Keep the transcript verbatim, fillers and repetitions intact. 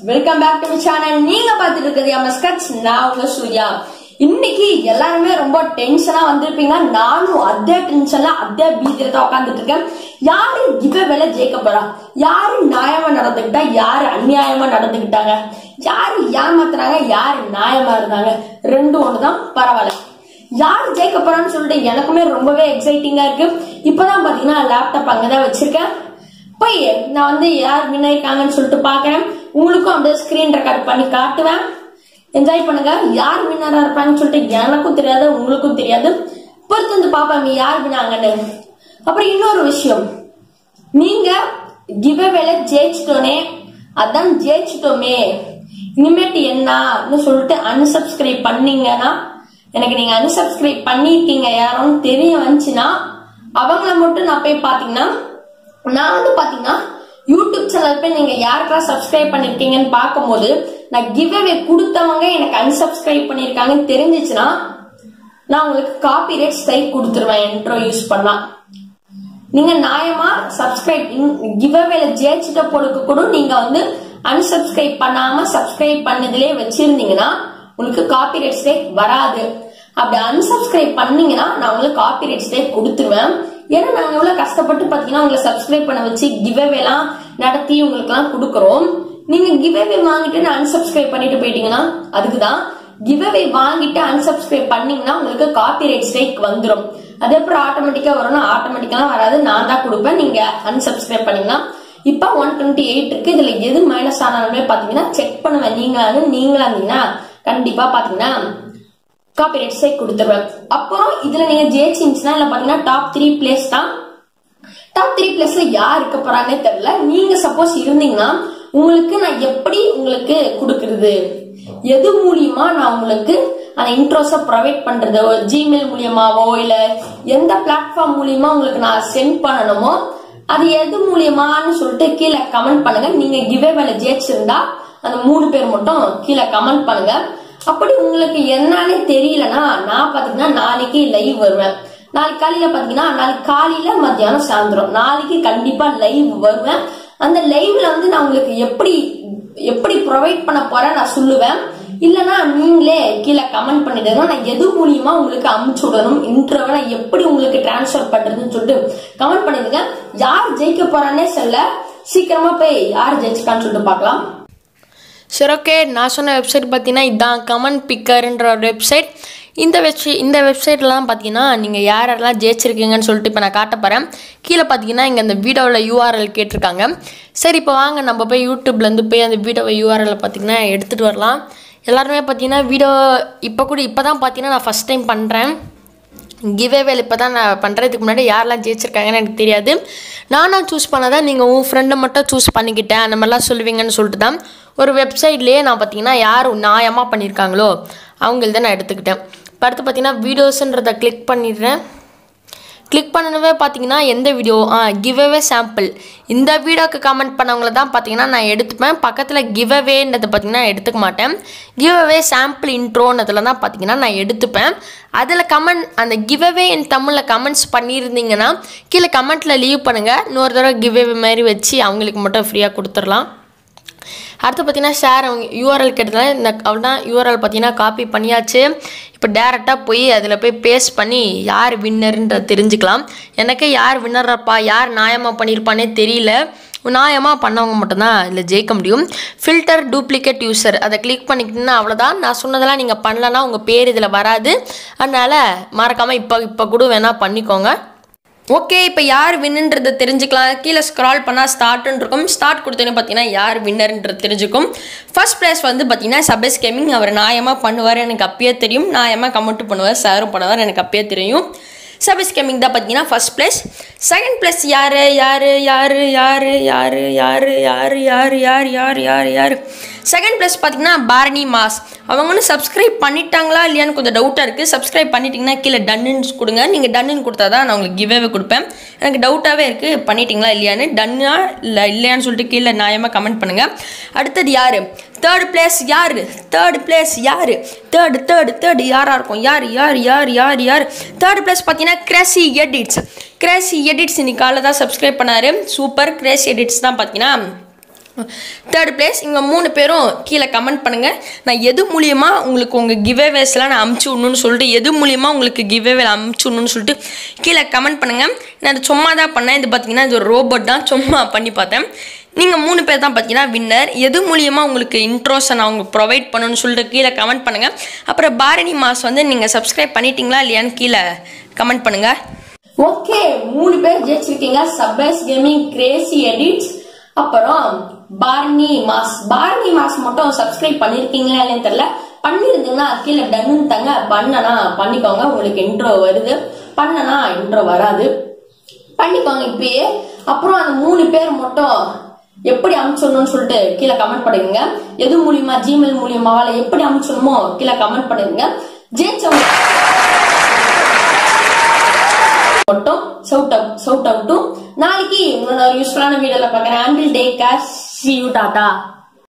Welcome back to my channel. நீங்க பார்த்துட்டு இருக்கிறது எம்எஸ் கட்ஸ். நான் உங்க சூர்யா. இன்னைக்கு எல்லாருமே ரொம்ப டென்ஷனா வந்திருப்பீங்க. நானும் அதே டென்ஷன்ல அதே பீதியில தான் உட்காந்துட்டு இருக்கேன். யாரு கிவ வேலை ஜெயிக்க போறா, யாரு நியாயமா நடந்துக்கிட்டா, யாரு அநியாயமா நடந்துக்கிட்டாங்க, யாரு ஏமாத்துறாங்க, யாரு நியாயமா இருந்தாங்க, ரெண்டும் ஒண்ணுதான். பரவாயில்ல, யாரு ஜெயிக்க போறான்னு சொல்லிட்டு எனக்குமே ரொம்பவே எக்ஸைட்டிங்கா இருக்கு. இப்பதான் பாத்தீங்கன்னா லேப்டாப் அங்கதான் வச்சிருக்கேன். போய் நான் வந்து யார் வின் ஆயிருக்காங்கன்னு சொல்லிட்டு பாக்குறேன். உங்களுக்கும் அப்படியே ஸ்கிரீன் ரெக்கார்ட் பண்ணி காட்டுவேன். என்ஜாய் பண்ணுங்க. யார் வின்னரா இருப்பாங்கன்னு சொல்லிட்டு எனக்கும் தெரியாது, உங்களுக்கும் தெரியாது. பொறுத்து வந்து பாப்பாங்க யார் வினாங்கன்னு. அப்புறம் இன்னொரு விஷயம், நீங்க கிவ் அவேல ஜெயிச்சிட்டோனே அதான் ஜெயிச்சிட்டோமே, இனிமேட்டு என்னன்னு சொல்லிட்டு அன்சப்ஸ்கிரைப் பண்ணீங்கன்னா, எனக்கு நீங்க அன்சப்ஸ்கிரைப் பண்ணிருக்கீங்க யாரும் தெரிய வந்துச்சுன்னா அவங்கள மட்டும் நான் போய் பாத்தீங்கன்னா, நான் வந்து பாத்தீங்கன்னா யூடியூப் சேனல் போய் நீங்க யாருக்கெல்லாம் சப்ஸ்கிரைப் பண்ணிருக்கீங்கன்னு பார்க்கும்போது நான் கிவ் அவே கொடுத்தவங்க எனக்கு அன்சப்ஸ்கிரைப் பண்ணிருக்காங்கன்னு தெரிஞ்சிச்சுன்னா நான் உங்களுக்கு காப்பிரைட் ஸ்ட்ரைக் கொடுத்துருவேன். இன்ட்ரோ யூஸ் பண்ணா நீங்க நியாயமா சப்ஸ்கிரைப் கிவ் அவேல ஜெயிச்சிட்ட பொழுது கூட நீங்க வந்து அன்சப்ஸ்கிரைப் பண்ணாம சப்ஸ்கிரைப் பண்ணதுலயே வச்சிருந்தீங்கன்னா உங்களுக்கு காப்பிரைட் ஸ்ட்ரைக் வராது. அப்படி அன்சப்ஸ்கிரைப் பண்ணீங்கன்னா நான் உங்களுக்கு காப்பிரைட் ஸ்ட்ரைக் கொடுத்துருவேன். ஏன்னா நாங்க எவ்வளவு கஷ்டப்பட்டு பாத்தீங்கன்னா உங்களை சப்ஸ்கிரைப் பண்ண வச்சு கிவ் அவே எல்லாம் நடத்தி உங்களுக்கு எல்லாம் கொடுக்கறோம். நீங்க கிவ் அவே வாங்கிட்டு அன்சப்ஸ்கிரைப் பண்ணிட்டு போயிட்டீங்கன்னா அதுக்குதான். கிவ் அவே வாங்கிட்டு அன்சப்ஸ்கிரைப் பண்ணீங்கன்னா உங்களுக்கு காப்பிரைட் ஸ்ட்ரைக் வந்துடும். அதே அப்புறம் ஆட்டோமேட்டிக்கா வரணும், ஆட்டோமேட்டிக்கா வராது, நான் தான் கொடுப்பேன். நீங்க அன்சப்ஸ்கிரைப் பண்ணீங்கன்னா இப்ப ஒன் டுவெண்ட்டி எயிட் இருக்கு. இதுல எது மைனஸ் ஆனாலுமே பாத்தீங்கன்னா செக் பண்ணுவேன். நீங்களானு நீங்களா இருந்தீங்கன்னா கண்டிப்பா பாத்தீங்கன்னா காப்பிரைட் ஸ்ட்ரைக் கொடுத்துருவேன். அப்புறம் இதுல நீங்க ஜெயிச்சிருந்துச்சுன்னா இல்ல பாத்தீங்கன்னா டாப் த்ரீ பிளேஸ் தான். டாப் த்ரீ பிளேஸ்ல யார் இருக்க போறாங்கன்னே தெரியல. நீங்க சப்போஸ் இருந்தீங்கன்னா உங்களுக்கு நான் எப்படி உங்களுக்கு கொடுக்கறது, எது மூலியமா நான் உங்களுக்கு அந்த இன்ட்ரோஸ ப்ரொவைட் பண்றது, ஜிமெயில் மூலியமாவோ இல்ல எந்த பிளாட்ஃபார்ம் மூலியமா உங்களுக்கு நான் சென்ட் பண்ணணுமோ அது எது மூலியமான்னு சொல்லிட்டு கீழே கமெண்ட் பண்ணுங்க. நீங்க கிவ் அவேல ஜெயிச்சிருந்தா அந்த மூணு பேர் மட்டும் கீழே கமெண்ட் பண்ணுங்க. அப்படி உங்களுக்கு என்னன்னு தெரியலன்னா நான் பாத்தீங்கன்னா நாளைக்கு லைவ் வருவேன். நாளைக்கு காலையில பாத்தீங்கன்னா நாளைக்கு காலையில மத்தியானம் சாயந்தரம் நாளைக்கு கண்டிப்பா லைவ் வருவேன். அந்த லைவ்ல வந்து நான் உங்களுக்கு எப்படி எப்படி ப்ரொவைட் பண்ண போறேன் நான் சொல்லுவேன். இல்லன்னா நீங்களே கீழே கமெண்ட் பண்ணிடுங்க. நான் எது மூலியமா உங்களுக்கு அமுச்சு விடணும், இன்ட்ரோவை நான் எப்படி உங்களுக்கு டிரான்ஸ்ஃபர் பண்றதுன்னு சொல்லிட்டு கமெண்ட் பண்ணிடுங்க. யார் ஜெயிக்க போறானே சொல்ல, சீக்கிரமா போய் யார் ஜெயிச்சிருக்கான்னு சொல்லிட்டு பார்க்கலாம். சரி, ஓகே. நான் சொன்ன வெப்சைட் பார்த்தீங்கன்னா இதுதான், கமெண்ட் பிக்கர்ன்ற ஒரு வெப்சைட். இந்த வெப்சைட் இந்த வெப்சைட்லாம் பார்த்தீங்கன்னா நீங்கள் யார் யாரெல்லாம் ஜெயிச்சிருக்கீங்கன்னு சொல்லிட்டு இப்போ நான் காட்ட போகிறேன். கீழே பார்த்தீங்கன்னா இங்கே அந்த வீடியோவில் யூஆர்எல் கேட்டிருக்காங்க. சரி, இப்போ வாங்க நம்ம போய் யூடியூப்லேருந்து போய் அந்த வீடியோவை யூஆர்எல் பார்த்தீங்கன்னா எடுத்துகிட்டு வரலாம். எல்லாருமே பார்த்தீங்கன்னா வீடியோ இப்போ கூட இப்போ தான் பார்த்தீங்கன்னா நான் ஃபஸ்ட் டைம் பண்ணுறேன். கிவ் அவேல இப்போ தான் நான் பண்ணுறதுக்கு முன்னாடி யாரெல்லாம் ஜெயிச்சிருக்காங்கன்னு எனக்கு தெரியாது. நானாக சூஸ் பண்ணதான் நீங்கள் உன் ஃப்ரெண்டை மட்டும் சூஸ் பண்ணிக்கிட்டேன் அந்த மாதிரிலாம் சொல்லுவீங்கன்னு சொல்லிட்டு தான் ஒரு வெப்சைட்லேயே நான் பார்த்தீங்கன்னா யார் நியாயமாக பண்ணியிருக்காங்களோ அவங்கள்தான் நான் எடுத்துக்கிட்டேன். இப்போ அடுத்து பார்த்தீங்கன்னா வீடியோஸுன்றதை கிளிக் பண்ணிடுறேன். கிளிக் பண்ணவே பார்த்தீங்கன்னா எந்த வீடியோ ஆ கிவ் அவே சாம்பிள், இந்த வீடியோக்கு கமெண்ட் பண்ணவங்கள தான் பார்த்தீங்கன்னா நான் எடுத்துப்பேன். பக்கத்தில் கிவ் அவேன்றதை பார்த்தீங்கன்னா எடுத்துக்க மாட்டேன். கிவ் அவே சாம்பிள் இன்ட்ரோன்றதுல தான் பார்த்தீங்கன்னா நான் எடுத்துப்பேன். அதில் கமெண்ட் அந்த கிவ் அவே என் தமிழில் கமெண்ட்ஸ் பண்ணியிருந்தீங்கன்னா கீழே கமெண்ட்டில் லீவ் பண்ணுங்கள். இன்னொரு தடவை கிவ் அவே மாதிரி வச்சு அவங்களுக்கு மட்டும் ஃப்ரீயாக கொடுத்துடலாம். அடுத்து பார்த்தீங்கன்னா ஷேர் அவங்க யூஆர்எல் கேட்டதுனால இந்த அவ்வளோதான். யூஆர்எல் பார்த்தீங்கன்னா காப்பி பண்ணியாச்சு. இப்போ டேரெக்டாக போய் அதில் போய் பேஸ்ட் பண்ணி யார் வின்னர்ன்றதை தெரிஞ்சுக்கலாம். எனக்கு யார் வின்னர்ப்பா, யார் நியாயமாக பண்ணியிருப்பானே தெரியல. நியாயமாக பண்ணவங்க மட்டும்தான் இதில் ஜெயிக்க முடியும். ஃபில்டர் டூப்ளிகேட் யூசர் அதை கிளிக் பண்ணிக்கிட்டீங்கன்னா அவ்வளோதான். நான் சொன்னதெல்லாம் நீங்கள் பண்ணலன்னா உங்கள் பேர் இதில் வராது. அதனால் மறக்காமல் இப்போ இப்போ கூட வேணால் பண்ணிக்கோங்க. ஓகே, இப்போ யார் வின்னுன்றதை தெரிஞ்சுக்கலாம். கீழே ஸ்க்ரால் பண்ணால் ஸ்டார்ட்னு இருக்கும். ஸ்டார்ட் கொடுத்தோன்னே பார்த்தீங்கன்னா யார் வின்னர்ன்றது தெரிஞ்சுக்கும். ஃபர்ஸ்ட் ப்ளேஸ் வந்து பார்த்தீங்கன்னா சபேஸ் கேமிங். அவர் நியாயமாக பண்ணுவார், எனக்கு அப்பயே தெரியும். நியாயமாக கமெண்ட் பண்ணுவார், சாரும் பண்ணுவார், எனக்கு அப்பயே தெரியும். சபேஸ் கேமிங் தான் பார்த்தீங்கன்னா ஃபர்ஸ்ட் பிளேஸ். செகண்ட் பிளேஸ் யார் யார் யார் யார் யார் யார் யார் யார் யார் யார் யார் யார் செகண்ட் பிளேஸ் பார்த்தீங்கன்னா பாரணி மாஸ். அவங்க ஒன்று சப்ஸ்கிரைப் பண்ணிட்டாங்களா இல்லையான்னு கொஞ்சம் டவுட்டாக இருக்குது. சப்ஸ்கிரைப் பண்ணிட்டீங்கன்னா கீழே டன்னுன்னு கொடுங்க. நீங்கள் டன்னுன்னு கொடுத்தா தான் நான் உங்களுக்கு கிவ் அவே கொடுப்பேன். எனக்கு டவுட்டாகவே இருக்குது பண்ணிட்டீங்களா இல்லையான்னு. டன்னா இல்லை இல்லையான்னு சொல்லிட்டு கீழே நியாயமாக கமெண்ட் பண்ணுங்கள். அடுத்தது யார் தேர்ட் பிளேஸ் யார் தேர்ட் பிளேஸ் யார் தேர்டு தேர்டு தேர்டு யாராக இருக்கும் யார் யார் யார் யார் யார் தேர்ட் பிளேஸ் பார்த்தீங்கன்னா கிரேசி எடிட்ஸ். கிரேசி எடிட்ஸ் இன்னைக்கு காலையில் தான் சப்ஸ்கிரைப் பண்ணார். சூப்பர். கிரேசி எடிட்ஸ் தான் பார்த்தீங்கன்னா தேர்ட் பிளேஸ் இவங்க மூணு பேரும் கீழே கமெண்ட் பண்ணுங்கள். நான் எது மூலியமாக உங்களுக்கு உங்கள் கிவ்அவேஸ்லாம் நான் அமுச்சு விடணுன்னு சொல்லிட்டு எது மூலியமாக உங்களுக்கு கிவ்அவே அமுச்சு விடணுன்னு சொல்லிட்டு கீழே கமெண்ட் பண்ணுங்கள். நான் அது சும்மா தான் பண்ணேன். இது பார்த்தீங்கன்னா இது ஒரு ரோபோட் தான், சும்மா பண்ணி பார்த்தேன். நீங்கள் மூணு பேர் தான் பார்த்தீங்கன்னா வின்னர். எது மூலியமாக உங்களுக்கு இன்ட்ரோஸை நான் உங்களுக்கு ப்ரொவைட் பண்ணணும்னு சொல்லிட்டு கீழே கமெண்ட் பண்ணுங்கள். அப்புறம் பாரணி மாஸ் வந்து நீங்கள் சப்ஸ்கிரைப் பண்ணிட்டீங்களா இல்லையான்னு கீழே கமெண்ட் பண்ணுங்கள். ஓகே, மூணு பேர் ஜெயிச்சிருக்கீங்க. சப்பேஸ் கேமிங், கிரேசி எடிட்ஸ், அப்புறம் பார்னி மாஸ். பார்னி மாஸ் மட்டும் சப்ஸ்கிரைப் பண்ணிருக்கீங்களா இல்லைன்னு தெரியல. பண்ணிருந்தீங்கன்னா கீழே டன்னு தாங்க. பண்ணனா பண்ணிக்கோங்க, உங்களுக்கு இன்ட்ரோ வருது. பண்ணனா இன்ட்ரோ வராது, பண்ணிக்கோங்க இப்பயே. அப்புறம் அந்த மூணு பேர் மட்டும் எப்படி அனுப்பிச்சணும்னு சொல்லிட்டு கீழே கமெண்ட் பண்ணுங்க. எது மூலியமா, ஜிமெயில் மூலியமாவா எப்படி அனுப்பிச்சணுமோ கீழே கமெண்ட் பண்ணுங்க. ஜெயிச்சவங்க மட்டும் சவுட் அவுட் சவுட் அவுட்டும். நாளைக்கு இன்னொரு யூஸ்ஃபுல்லான வீடியோல பாக்குறேன். Until take care, see you, Tata.